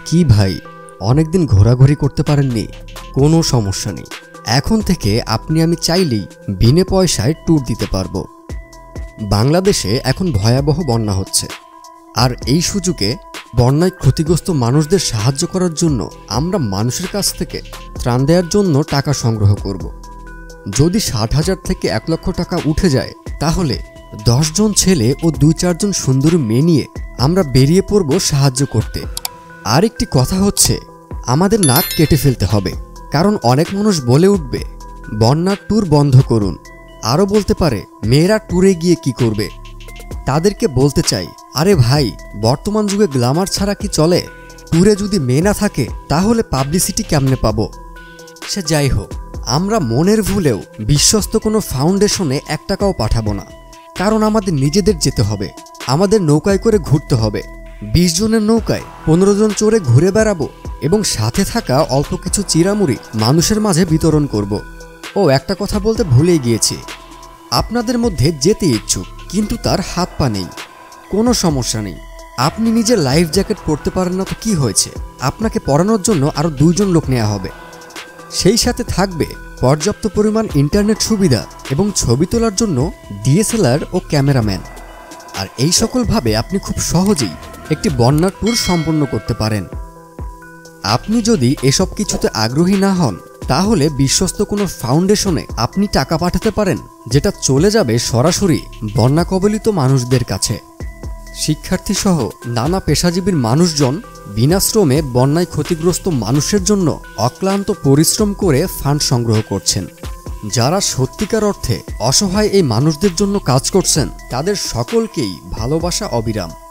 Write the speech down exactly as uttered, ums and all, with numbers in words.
কি ভাই, অনেকদিন ঘোরাঘুরি করতে পারেননি? কোনো সমস্যা নেই। এখন থেকে আপনি আমি চাইলেই বিনে পয়সায় ট্যুর দিতে পারবো। বাংলাদেশে এখন ভয়াবহ বন্যা হচ্ছে, আর এই সুযোগে বন্যায় ক্ষতিগ্রস্ত মানুষদের সাহায্য করার জন্য আমরা মানুষের কাছ থেকে ত্রাণ দেওয়ার জন্য টাকা সংগ্রহ করব। যদি ষাট হাজার থেকে এক লক্ষ টাকা উঠে যায়, তাহলে দশ জন ছেলে ও দুই চারজন সুন্দরী মেয়ে নিয়ে আমরা বেরিয়ে পড়ব সাহায্য করতে। আর একটি কথা হচ্ছে, আমাদের নাক কেটে ফেলতে হবে, কারণ অনেক মানুষ বলে উঠবে বন্যার ট্যুর বন্ধ করুন। আরও বলতে পারে মেয়েরা ট্যুরে গিয়ে কি করবে। তাদেরকে বলতে চাই, আরে ভাই, বর্তমান যুগে গ্ল্যামার ছাড়া কি চলে? ট্যুরে যদি মেয়ে না থাকে তাহলে পাবলিসিটি কেমনে পাবো? সে যাই হোক, আমরা মনের ভুলেও বিশ্বস্ত কোনো ফাউন্ডেশনে এক টাকাও পাঠাবো না, কারণ আমাদের নিজেদের যেতে হবে। আমাদের নৌকায় করে ঘুরতে হবে। বিশ জনের নৌকায় পনেরো জন চড়ে ঘুরে বেড়াবো এবং সাথে থাকা অল্প কিছু চিরামুড়ি মানুষের মাঝে বিতরণ করব। ও একটা কথা বলতে ভুলেই গিয়েছি, আপনাদের মধ্যে যেতে ইচ্ছুক কিন্তু তার হাত পা নেই, কোনো সমস্যা নেই। আপনি নিজের লাইফ জ্যাকেট পরতে পারেন না তো কি হয়েছে? আপনাকে পরানোর জন্য আরও দুইজন লোক নেওয়া হবে। সেই সাথে থাকবে পর্যাপ্ত পরিমাণ ইন্টারনেট সুবিধা এবং ছবি তোলার জন্য ডিএসএলআর ও ক্যামেরাম্যান। আর এই সকলভাবে আপনি খুব সহজেই একটি বন্যার ট্যুর সম্পন্ন করতে পারেন। আপনি যদি এসব কিছুতে আগ্রহী না হন, তাহলে বিশ্বস্ত কোনো ফাউন্ডেশনে আপনি টাকা পাঠাতে পারেন, যেটা চলে যাবে সরাসরি বন্যা কবলিত মানুষদের কাছে। শিক্ষার্থী সহ নানা পেশাজীবীর মানুষজন বিনাশ্রমে বন্যায় ক্ষতিগ্রস্ত মানুষের জন্য অক্লান্ত পরিশ্রম করে ফান্ড সংগ্রহ করছেন। যারা সত্যিকার অর্থে অসহায় এই মানুষদের জন্য কাজ করছেন, তাদের সকলকেই ভালোবাসা অবিরাম।